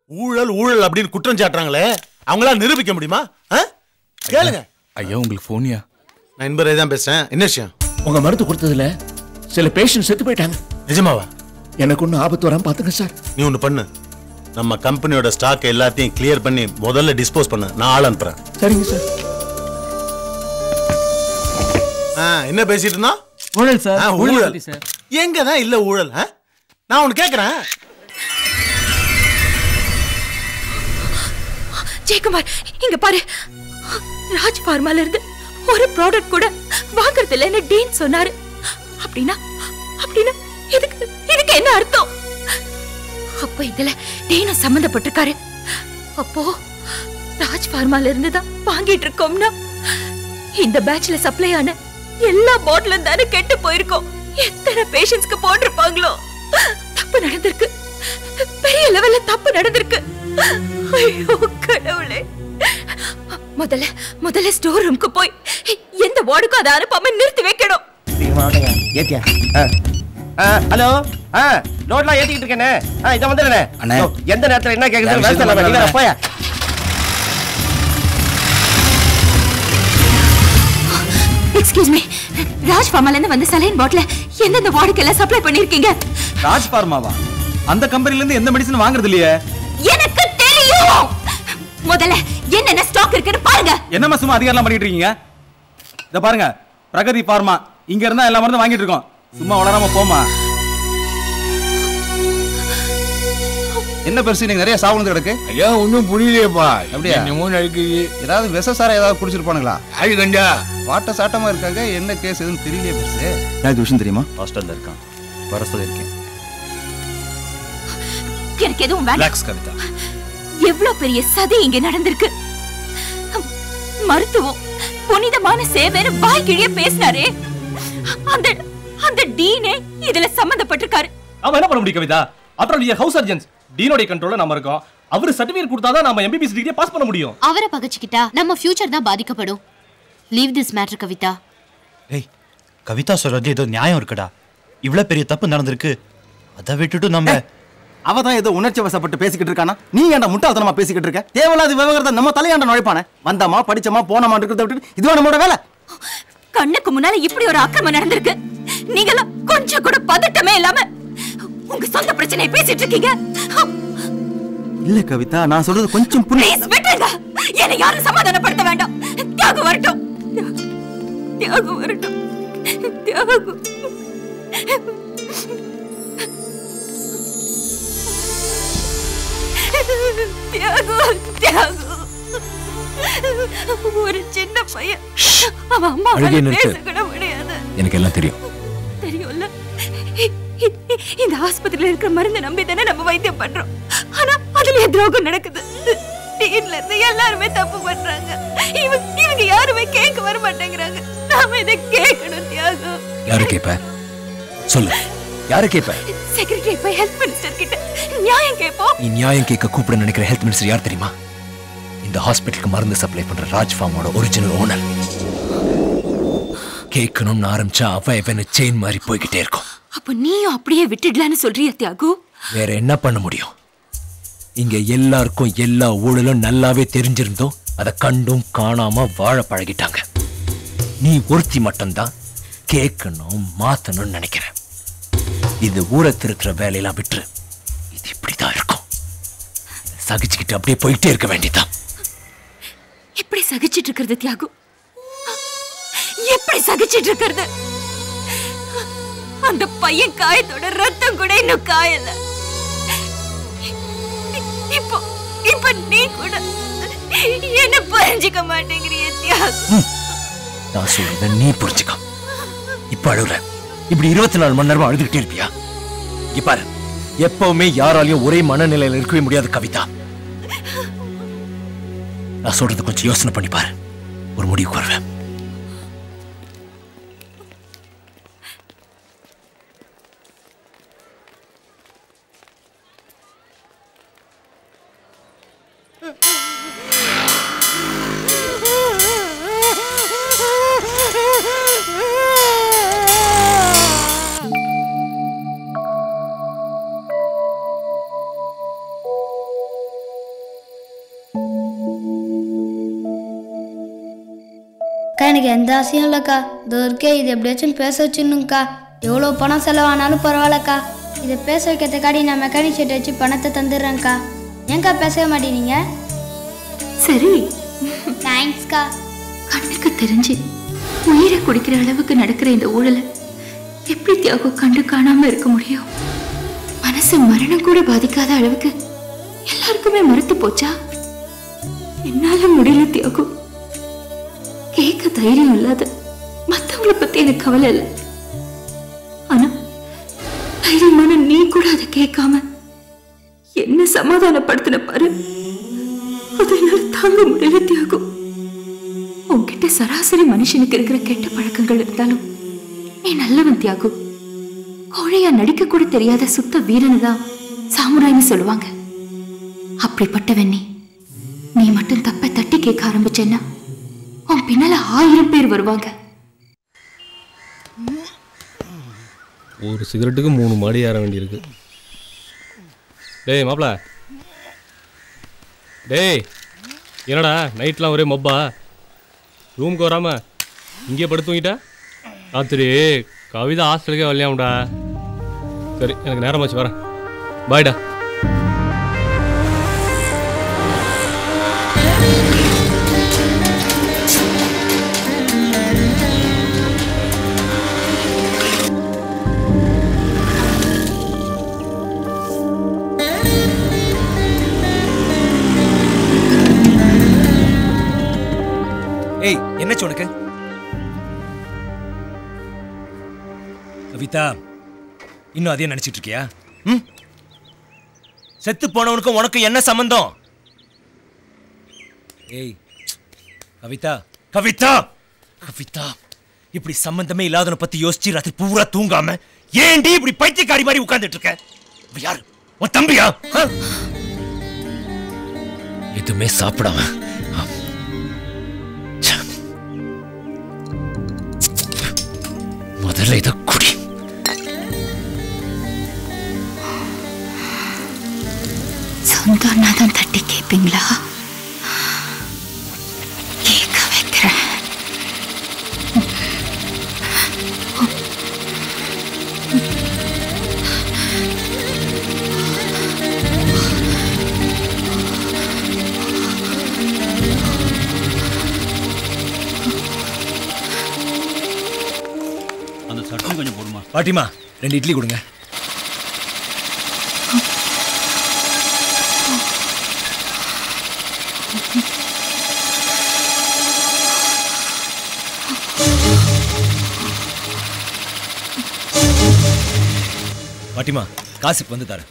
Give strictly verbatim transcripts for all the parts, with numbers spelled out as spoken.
ஊழல் ஊழல் அப்படின்னு குற்றம் சாட்டுறாங்களே அவங்களால நிரூபிக்க முடியுமா? கேளுங்க. ஐயா உங்களுக்கு போனியா? நான் என்பரே தான் பேசுறேன். என்ன விஷயம்? உங்க மருந்து கொடுத்ததுல சில பேஷண்ட் செத்து போயிட்டாங்க. நிஜமாவா? எனக்கு ஒன்றும் ஆபத்து வராம பாத்துங்க சார். நீ ஒன்று பண்ணு, நம்ம கம்பெனியோட ஸ்டாக் எல்லாத்தையும் கிளியர் பண்ணி முதல்ல டிஸ்போஸ் பண்ணு. நான் ஆள் அனுப்புறேன். சரிங்க சார். என்ன பேசிட்டு இருந்தா? ஊழல் சார். ஊழல் எங்க தான் இல்ல ஊழல்? நான் ஒன்னு கேக்குறேன். ஜெயக்குமார் இங்க பாரு, ராஜ் பார்மால இருந்து ஒரு ப்ராடக்ட் கூட வாங்குறது இல்லைன்னு டீன் சொன்னாரு. அப்படின்னா அப்படின்னா இதுக்கு இதுக்கு என்ன அர்த்தம்? அப்ப இதுல டீனும் சம்பந்தப்பட்டிருக்காரு. அப்போ ராஜ் பார்மால இருந்து தான் வாங்கிட்டு இருக்கோம்னா இந்த பேட்ச்ல சப்ளை ஆன எல்லா பாட்டிலும் தானே கெட்டு போயிருக்கோம். எத்தனை பேஷண்ட்ஸ்க்கு போட்டிருப்பாங்களோ. தப்பு நடந்திருக்கு, பெரிய லெவல்ல தப்பு நடந்திருக்கு. ஐயோ கடவுளே, முதல்ல முதல்ல ஸ்டோர் ரூம்க்கு போய் எந்த வார்டுக்கும் அதை அனுப்பாம நிறுத்தி வைக்கணும். ஏத்தியா? ஹலோ, லோட்லாம் ஏத்திக்கிட்டு இருக்கேனே. இத வந்துடுறேனே. எந்த நேரத்துல என்ன கேக்குதுன்னு வேற சொல்ல வேண்டியதா போயா. எக்ஸ்கியூஸ் மீ, ராஜ் ஃபார்மால இருந்து வந்த சலைன் பாட்டில எந்தெந்த வார்டுக்கு எல்லாம் சப்ளை பண்ணிருக்கீங்க? ராஜ் ஃபார்மாவா? அந்த கம்பெனில இருந்து எந்த மெடிசன் வாங்குறது இல்லையே. எனக்கு தெரியும். முதல்ல என்னென்ன ஸ்டாக் இருக்குன்னு பாருங்க. என்னமா சும்மா அதிகாரம் பண்ணிட்டு இருக்கீங்க? இத பாருங்க, பிரகதி ஃபார்மா இங்க இருந்தா எல்லா மருந்தும் வாங்கிட்டு இருக்கோம். சும்மா வளராம போமா. என்ன பெருசு நீங்க நிறைய சாவுந்து கிடக்கு? ஐயா ஒன்றும் புரியலையேப்பா. அப்படியா? என்னமோ நடக்குது. ஏதாவது விஷ சாரம் ஏதாவது குடிச்சிருப்பானுங்களா? அது கண்டா வாட்ட சாட்டமா இருக்காங்க. என்ன கேஸ் எதுன்னு தெரியலையே பெருசு. எனக்கு விஷயம் தெரியுமா? ஹாஸ்டல்ல இருக்கான், வர சொல்லிருக்கேன். எனக்கு எதுவும் வேண்டாம். ரிலாக்ஸ் கவிதா. எவ்வளவு பெரிய சதி இங்க நடந்திருக்கு. மருத்துவம் புனிதமான சேவைன்னு வாய் கிழிய பேசினாரே, அந்த அந்த டீனே இதுல சம்பந்தப்பட்டிருக்காரு. நாம என்ன பண்ண முடியும் Kavitha? After all house surgeons, டீனோட கண்ட்ரோல்ல நாம இருக்கோம். அவரு சர்டிபிகேட் கொடுத்தாதான் நாம எம்பிபிஎஸ் டிகிரியை பாஸ் பண்ண முடியும். அவரை பகச்சிக்கிட்டா நம்ம ஃபியூச்சர் தான் பாதிக்கப்படும். Leave this matter Kavitha. ஏய், கவிதா சொல்றது ஏதோ நியாயம் இருக்குடா. இவ்வளவு பெரிய தப்பு நடந்திருக்கு, அதை விட்டுட்டு நம்ம அவ தான் ஏதோ உணர்ச்சி வசப்பட்டு பேசிக்கிட்டு இருக்கானா? நீ ஏன்டா முட்டாள்தனமா பேசிக்கிட்டு இருக்க? தேவையில்லாத விவகாரத்தை நம்ம தலையாண்ட நுழைப்பானே. வந்தமா படிச்சமா போனமா இருக்கிறத விட்டு இதுவா நம்மளோட வேலை? கண்ணுக்கு முன்னால இப்படி ஒரு அக்கிரமம் நடந்திருக்கு. நீங்களா கொஞ்சம் கூட பதட்டமே இல்லாம உங்க சொந்த பிரச்சனையை பேசிட்டு இருக்கீங்க. இல்ல கவிதா, நான் சொல்றது கொஞ்சம் ப்ளீஸ் விட்டுருங்க. என்னை யாரும் சமாதானப்படுத்த வேண்டாம். தியாகு வரட்டும், தியாகு வரட்டும், தியாகு. தியாகு, தியாகு ஒரு சின்ன பையன். அவன் அம்மா பேச கூட முடியாது. எனக்கு எல்லாம் தெரியும். தெரியும்ல, இந்த ஆஸ்பத்திரியில இருக்கிற மருந்து நம்பி தானே நம்ம வைத்தியம் பண்றோம். ஆனா அதுல துரோகம் நடக்குது. டீன்ல இருந்து எல்லாருமே தப்பு பண்றாங்க. இவங்க இவங்க யாருமே கேட்க வர மாட்டேங்கிறாங்க. நாம இதை கேட்கணும் தியாகு. யாரு கேப்ப? சொல்லு, யாரு கேப்ப? செக்ரட்டரி போய் ஹெல்த் மினிஸ்டர் கிட்ட நியாயம் கேட்போம். நீ நியாயம் கேட்க கூப்பிட நினைக்கிற ஹெல்த் மினிஸ்டர் யார் தெரியுமா? இந்த ஹாஸ்பிட்டலுக்கு மருந்து சப்ளை பண்ற ராஜ் ஃபார்மோட ஒரிஜினல் ஓனர். கேட்கணும்னு ஆரம்பிச்சா அவ இவனு செயின் மாதிரி போய்கிட்டே இருக்கும். அப்ப நீயும் அப்படியே விட்டுடலான்னு சொல்றியா தியாகு? வேற என்ன பண்ண முடியும்? இங்க எல்லாருக்கும் எல்லா ஊழலும் நல்லாவே தெரிஞ்சிருந்தோம். அதை கண்டும் காணாம வாழ பழகிட்டாங்க. நீ ஒருத்தி மட்டும்தான் கேட்கணும் மாத்தணும்னு நினைக்கிறேன். இது ஊரை திருத்துற வேலையெல்லாம் விட்டு இது இப்படிதான் இருக்கும். சகிச்சுக்கிட்டு அப்படியே போயிட்டே இருக்க வேண்டியதான். எப்படி சகிச்சிட்டு இருக்கிறது தியாகு? எப்படி சகிச்சிட்டு இருக்கிறது? அந்த பையன் காயத்தோட ரத்தம் கூட இன்னும் காயல. இப்போ இப்ப நீ கூட என்ன புரிஞ்சுக்க மாட்டேங்கிறிய தியாகு. நான் சொல்றத நீ புரிஞ்சுக்க. இப்ப அழுகுற, இப்படி இருபத்தி நாலு மணி நேரமா அழுதுகிட்டே இருப்பியா? இங்க பாரு, எப்பவுமே யாராலையும் ஒரே மனநிலையில இருக்கவே முடியாது கவிதா. நான் சொல்றது கொஞ்சம் யோசனை பண்ணி பாரு, ஒரு முடிவுக்கு வருவேன். எனக்கு எந்த ஆசையும் இல்லைக்கா. இதோ இருக்கே, இது எப்படியாச்சும் பேச வச்சுன்னுங்கக்கா. எவ்வளோ பணம் செலவானாலும் பரவாயில்லக்கா. இதை பேச வைக்கிறதுக்காடி நான் மெக்கானிக் ஷெட் வச்சு பணத்தை தந்துடுறேன்க்கா. ஏங்க்கா பேசவே மாட்டேனீங்க? சரி, தேங்க்ஸ்க்கா. கண்ணுக்கு தெரிஞ்சு உயிரை குடிக்கிற அளவுக்கு நடக்கிற இந்த ஊழலை எப்படி தியாகம் கண்டு காணாம இருக்க முடியும்? மனசு மரணம் கூட பாதிக்காத அளவுக்கு எல்லாருக்குமே மறுத்து போச்சா? என்னால முடியல தியாகம். கேட்க தைரியம் இல்லாத மத்தவங்களை பத்தி எனக்கு கவலை இல்லை. ஆனா தைரியமான நீ கூட அதை கேட்காம என்ன சமாதானப்படுத்தின பாரு. அதை என்னால தாங்க முடியல தியாகம். உன்கிட்ட சராசரி மனுஷனுக்கு இருக்கிற கெட்ட பழக்கங்கள் இருந்தாலும் நீ நல்லவன் தியாகம். கோழையா நடிக்க கூட தெரியாத சுத்த வீரனு தான் சாமுராய்னு சொல்லுவாங்க. அப்படிப்பட்டவன் நீ நீ மட்டும் தப்ப தட்டி கேட்க ஆரம்பிச்சேன்னா உன் பின்னால ஆயிரம் பேர் வருவாங்க. ஒரு சிகரெட்டுக்கு மூணு மாடி ஏற வேண்டியிருக்கு. டேய் மாப்பிள, டேய் என்னடா நைட்லாம் ஒரே மொப்பா? ரூமுக்கு வராம இங்கே படுத்து தூங்கிட்டா? ராத்திரி கவிதா ஹாஸ்டலுக்கே வரலையாம்டா. சரி, எனக்கு நேரமாச்சு, வரேன். பாய்டா. ஏய், என்ன உனக்கு? கவிதா, இன்னும் அதையும் நினைச்சிட்டு இருக்கியா? ம்? செத்து போனவனுக்கும் உனக்கு என்ன சம்பந்தம்? ஏய் கவிதா, கவிதா, கவிதா, இப்படி சம்பந்தமே இல்லாதவனை பத்தி யோசிச்சு ராத்திரி பூரா தூங்காம ஏண்டி இப்படி பைத்தியக்காரி மாதிரி உட்கார்ந்துட்டு இருக்க? யாரு உன் தம்பியா? எதுவுமே சாப்பிடாம முதல்ல இத குடி. சொந்தம்னா தான் தட்டி கேட்பீங்களா? கேட்க வைக்கிறேன். அந்த சட்னி கொஞ்சம் போடுமா? பாட்டிமா, ரெண்டு இட்லி கொடுங்க. பாட்டிமா, காசுக்கு வந்து தரேன்.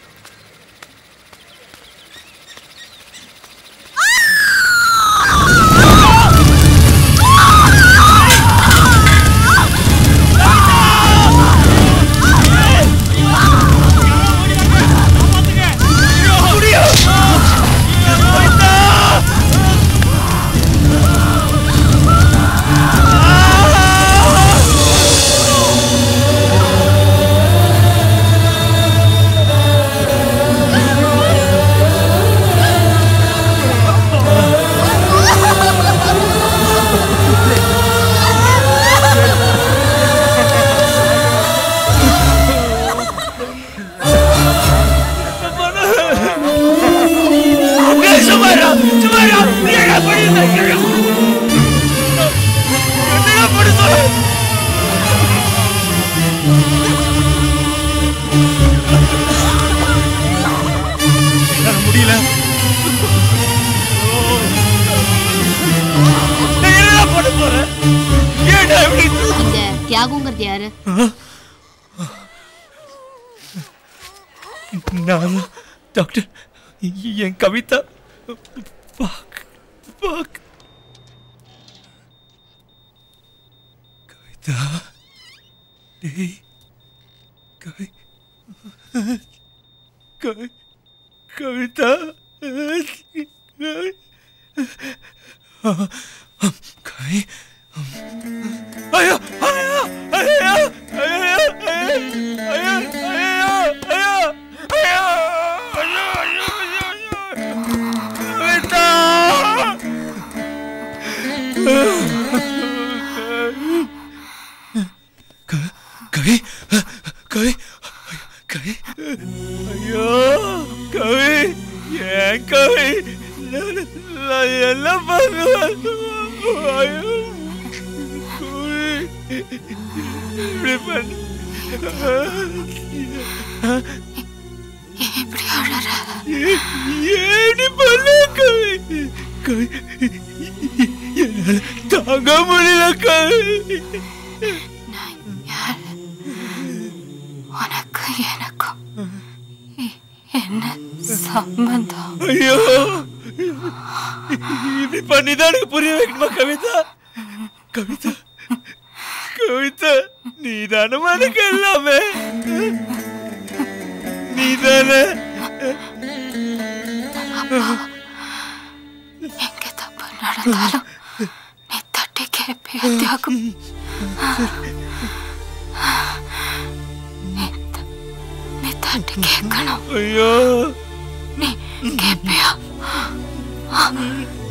முடியல. இந்த தியாகங்கிறது யாரு? நான் டாக்டர். என் கவிதா பாக் பாக் கவிதா. டேய் கவி கவி கவிதா கவி. ஐயோ ஐயோ ஐயோ ஐயோ ஐயோ ஐயோ கவி நான் என்ன பண்ணுவேன் இப்படி பண்ணு இப்படி அழற ஏடி பண்ணு கவி கவி என்னால தாங்க முடியல கவி உனக்கு எனக்கும் என்ன சம்பந்தம் ஐயோ இப்படி பண்ணிதான் எனக்கு புரிய வைக்கணுமா கவிதா கவிதா கவிதா நீ தானே எனக்கு எல்லாமே நீ தானே எங்க தப்பு நடந்தாலும் நீ தட்டி கேப்பியா தியாகம் நீ தட்டி கேட்கணும் ஐயோ நீ கேப்பியா